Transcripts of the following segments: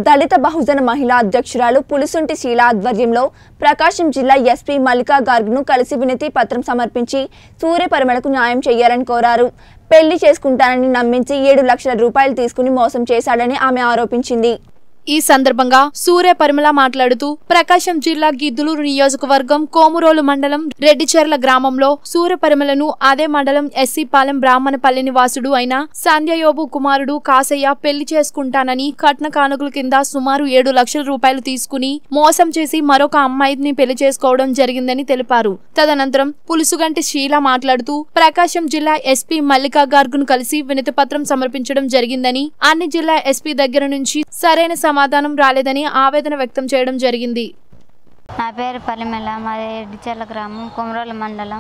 దళిత బహుజన మహిళా అధ్యక్షురాలు పులిసుంటి శీల ఆధ్వర్యంలో ప్రకాశం జిల్లా ఎస్పీ మల్లికా గార్గ్ను కలిసి వినతి పత్రం సమర్పించి సూర్య పరిమళకు న్యాయం చేయాలని కోరారు. పెళ్లి చేసుకుంటానని నమ్మించి 7 లక్షల రూపాయలు తీసుకుని మోసం చేశాడని ఆమె ఆరోపించింది. ఈ సందర్భంగా సూర్య పరిమళ మాట్లాడుతూ ప్రకాశం జిల్లా గిద్దులూరు నియోజకవర్గం కోమురోలు మండలం రెడ్డిచెర్ల గ్రామంలో సూర్య పరిమళను అదే మండలం ఎస్సీ పాలెం బ్రాహ్మణపల్లి నివాసుడు అయిన సంధ్యయోబు కుమారుడు కాసయ్య పెళ్లి చేసుకుంటానని కట్న కానుకల కింద సుమారు 7 లక్షల రూపాయలు తీసుకుని మోసం చేసి మరొక అమ్మాయిని పెళ్లి చేసుకోవడం జరిగిందని తెలిపారు. తదనంతరం పులుసుగంటి శీల మాట్లాడుతూ ప్రకాశం జిల్లా ఎస్పీ మల్లికా గార్గ్ను కలిసి వినతి పత్రం సమర్పించడం జరిగిందని, అన్ని జిల్లా ఎస్పీ దగ్గర నుంచి సరైన సమాధానం రాలేదని ఆవేదన వ్యక్తం చేయడం జరిగింది. నా పేరు పరిమళ, మాది రెడ్డిచెర్ల గ్రామం, కొమరోలు మండలం.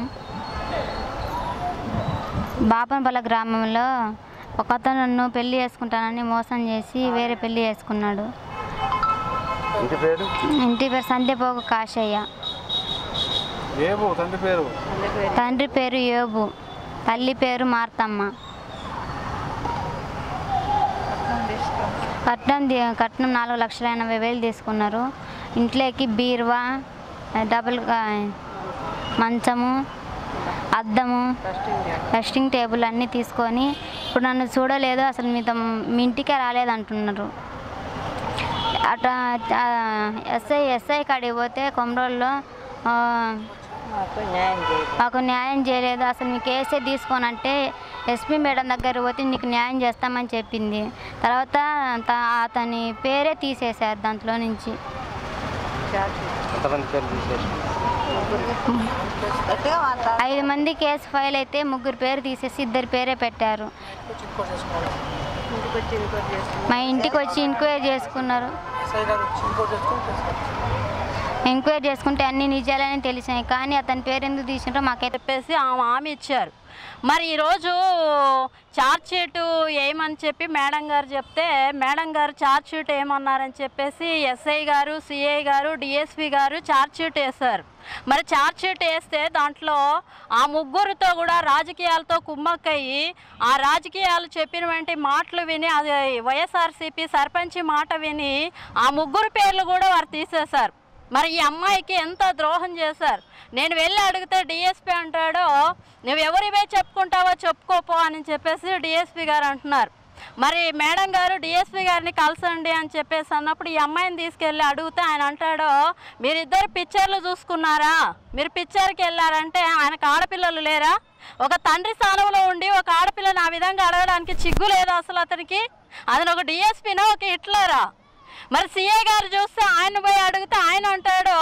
బాపనపల్లి గ్రామంలో ఒకతను నన్ను పెళ్లి చేసుకుంటానని మోసం చేసి వేరే పెళ్లి చేసుకున్నాడు. ఇంటి పేరు సంధ్యపోగు కాశయ్య. తండ్రి పేరు యోబు, తల్లి పేరు మార్తమ్మ. కట్నం 4,80,000 తీసుకున్నారు. ఇంట్లోకి బీరువా, డబుల్ మంచము, అద్దము, డస్టింగ్ టేబుల్ అన్నీ తీసుకొని ఇప్పుడు నన్ను చూడలేదు, అసలు మీ ఇంటికే రాలేదంటున్నారు. అట్లా ఎస్ఐ కాడికి పోతే కొమరోల్లో మాకు న్యాయం చేయలేదు, అసలు మీ కేసే తీసుకోనంటే ఎస్పీ మేడం దగ్గర పోతే నీకు న్యాయం చేస్తామని చెప్పింది. తర్వాత అతని పేరే తీసేశారు దాంట్లో నుంచి. 5 మంది కేసు ఫైల్ అయితే 3 పేరు తీసేసి 2 పేరే పెట్టారు. మా ఇంటికి వచ్చి ఎంక్వైరీ చేసుకున్నారు. ఎంక్వైరీ చేసుకుంటే అన్ని నిజాలని తెలిసాయి, కానీ అతని పేరు ఎందుకు తీసినారో మాకైతే చెప్పేసి హామీ ఇచ్చారు. మరి ఈరోజు ఛార్జ్ షీటు ఏమని చెప్పి మేడం గారు చెప్తే, మేడం గారు ఛార్జ్ షీట్ ఏమన్నారని చెప్పేసి ఎస్ఐ గారు, సిఐ గారు, డిఎస్పీ గారు ఛార్జ్ షీట్ వేశారు. మరి ఛార్జ్ షీట్ వేస్తే దాంట్లో ఆ 3 కూడా రాజకీయాలతో కుమ్మక్కయ్యి ఆ రాజకీయాలు చెప్పినటువంటి మాటలు విని, అది వైఎస్ఆర్సీపీ సర్పంచి మాట విని ఆ 3 పేర్లు కూడా వారు తీసేశారు. మరి ఈ అమ్మాయికి ఎంత ద్రోహం చేశారు. నేను వెళ్ళి అడిగితే డిఎస్పీ అంటాడో, నువ్వు ఎవరివే చెప్పుకుంటావో చెప్పుకోపో అని చెప్పేసి డిఎస్పీ గారు అంటున్నారు. మరి మేడం గారు డిఎస్పీ గారిని కలిసండి అని చెప్పేసి అన్నప్పుడు ఈ అమ్మాయిని తీసుకెళ్ళి అడిగితే ఆయన అంటాడో, మీరిద్దరు పిక్చర్లు చూసుకున్నారా, మీరు పిక్చర్కి వెళ్ళారంటే ఆయనకు ఆడపిల్లలు లేరా? ఒక తండ్రి స్థానంలో ఉండి ఒక ఆడపిల్లని ఆ విధంగా అడగడానికి చిగ్గు లేదా అసలు అతనికి? అతను ఒక డిఎస్పీనా, ఒక హిట్లరా? మరి సిఐ గారు చూస్తే ఆయన పోయి అడిగితే ఆయన అంటాడు,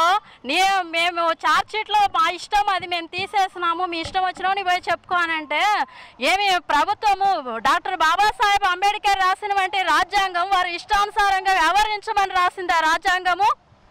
మేము ఛార్జ్ షీట్లో మా ఇష్టం, అది మేము తీసేసినాము, మీ ఇష్టం వచ్చినావు పోయి చెప్పుకోనంటే, ఏమి ప్రభుత్వము డాక్టర్ బాబాసాహెబ్ అంబేద్కర్ రాసినటువంటి రాజ్యాంగం వారు ఇష్టానుసారంగా వ్యవహరించమని రాసింది ఆ రాజ్యాంగము.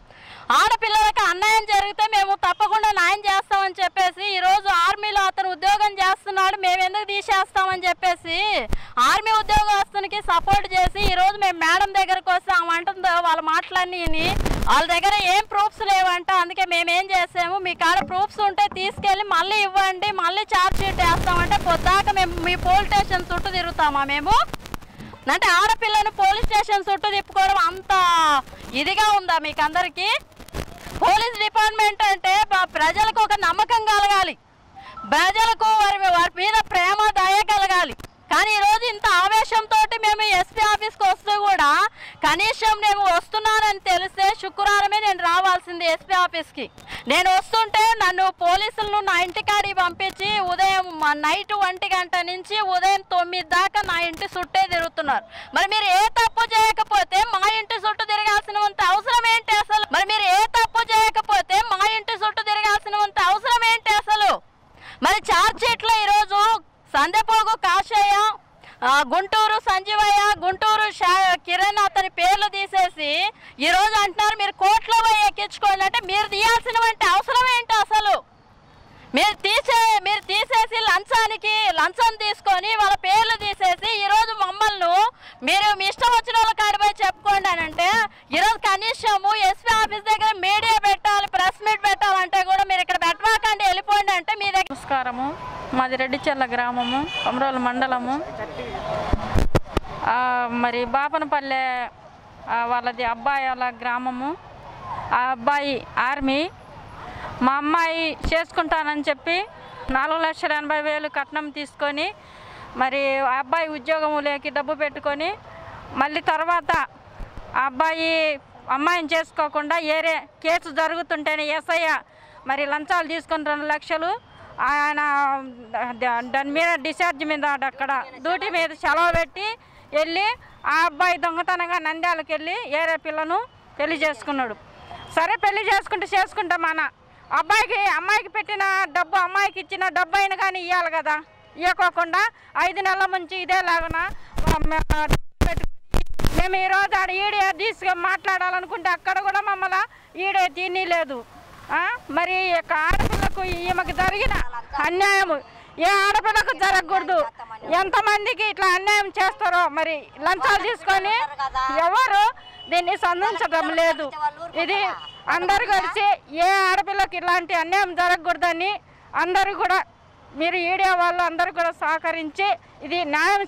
ఆడపిల్లలకు అన్యాయం జరిగితే మేము తప్పకుండా న్యాయం చేస్తామని చెప్పేసి ఈరోజు ఆర్మీలో అతను ఉద్యోగం చేస్తున్నాడు, మేము ఎందుకు తీసేస్తామని చెప్పేసి ఆర్మీ ఉద్యోగస్తునికి సపోర్ట్ చేసి ఈరోజు మేము మేడం దగ్గరకు వస్తే ఆమె అంటుందో వాళ్ళ మాటలన్నీ వాళ్ళ దగ్గర ఏం ప్రూఫ్స్ లేవంట. అందుకే మేమేం చేసాము, మీ కాడ ప్రూఫ్స్ ఉంటే తీసుకెళ్ళి మళ్ళీ ఇవ్వండి, మళ్ళీ ఛార్జ్ షీట్ వేస్తామంటే పొద్దాక మేము మీ పోలీస్ స్టేషన్ చుట్టూ తిరుగుతామా? మేము అంటే ఆడపిల్లను పోలీస్ స్టేషన్ చుట్టూ తిప్పుకోవడం అంత ఇదిగా ఉందా మీకు అందరికీ? పోలీస్ డిపార్ట్మెంట్ అంటే ప్రజలకు ఒక నమ్మకం కలగాలి, ప్రజలకు వారి మీద ప్రేమ దయ కలగాలి. కానీ ఈరోజు ఇంత ఆవేశంతో మేము ఎస్పీ ఆఫీస్కి వస్తూ కూడా కనీసం నేను వస్తున్నానని తెలిస్తే శుక్రవారమే నేను రావాల్సింది ఎస్పీ ఆఫీస్కి. నేను వస్తుంటే నన్ను పోలీసులను నా ఇంటికాడికి పంపించి ఉదయం నైట్ 1 గంట నుంచి ఉదయం 9 దాకా నా ఇంటి చుట్టే తిరుగుతున్నారు. మరి మీరు ఏ తప్పు చేయకపోతే మా ఇంటి చుట్టూ తిరగాల్సినంత అవసరం ఏంటి అసలు? మరి మీరు ఏ తప్పు చేయకపోతే మా ఇంటి చుట్టూ తిరగాల్సినంత అవసరం ఏంటి అసలు? మరి ఛార్జ్ షీట్లో ఈరోజు సంధ్యపోగు కాశయ్య, గుంటూరు సంజీవయ్య, గుంటూరు కిరణ్ అతని పేర్లు తీసేసి ఈరోజు అంటున్నారు మీరు కోర్టులో పోయి ఎక్కించుకోండి అంటే, మీరు తీయాల్సినటువంటి అవసరం ఏంటి అసలు? మీరు తీసేసి లంచం తీసుకొని వాళ్ళ పేర్లు తీసేసి ఈరోజు మమ్మల్ని మీరు మీ ఇష్టం వచ్చిన వాళ్ళ కాడిపోయి చెప్పుకోండి అని అంటే, ఈరోజు కనీసము ఎస్పీ ఆఫీస్ దగ్గర మీడియా పెట్టాలి, ప్రెస్ మీట్ పెట్టాలంటే కూడా మీరు ఇక్కడ పెట్టమాకండి, వెళ్ళిపోండి అంటే మీ దగ్గర. నమస్కారము, మాది రెడ్డిచెర్ల గ్రామము, కొమరోలు మండలము. మరి బాపనపల్లె వాళ్ళది అబ్బాయి వాళ్ళ గ్రామము. ఆ అబ్బాయి ఆర్మీ. మా అమ్మాయి చేసుకుంటానని చెప్పి 4,80,000 కట్నం తీసుకొని మరి ఆ అబ్బాయి ఉద్యోగం లేకి డబ్బు పెట్టుకొని మళ్ళీ తర్వాత ఆ అమ్మాయిని చేసుకోకుండా ఏరే కేసు జరుగుతుంటేనే ఎస్ఐ మరి లంచాలు తీసుకొని 2 లక్షలు ఆయన దాని మీద డిశ్చార్జ్ మీద అక్కడ డ్యూటీ మీద సెలవు పెట్టి వెళ్ళి ఆ అబ్బాయి దొంగతనంగా నంద్యాలకు వెళ్ళి ఏరే పిల్లను పెళ్లి చేసుకున్నాడు. సరే పెళ్లి చేసుకుంటే మన అమ్మాయికి పెట్టిన డబ్బు అమ్మాయికి ఇచ్చిన డబ్బు అయినా కానీ ఇవ్వాలి కదా. ఇవ్వకోకుండా 5 నెలల నుంచి ఇదేలాగన మేము ఈరోజు ఆడ ఈడే తీసుకు మాట్లాడాలనుకుంటే అక్కడ కూడా మమ్మల్ని ఈడే తిని లేదు. మరి ఆడపిల్లకు ఈమెకు జరిగిన అన్యాయం ఏ ఆడపిల్లకు జరగకూడదు. ఎంతమందికి ఇట్లా అన్యాయం చేస్తారో మరి లంచాలు తీసుకొని ఎవరు దీన్ని సంధించడం లేదు. ఇది అందరు కలిసి ఏ ఆడపిల్లకి ఇలాంటి అన్యాయం జరగకూడదని అందరూ కూడా మీరు ఈడియా వాళ్ళు అందరూ కూడా సహకరించి ఇది న్యాయం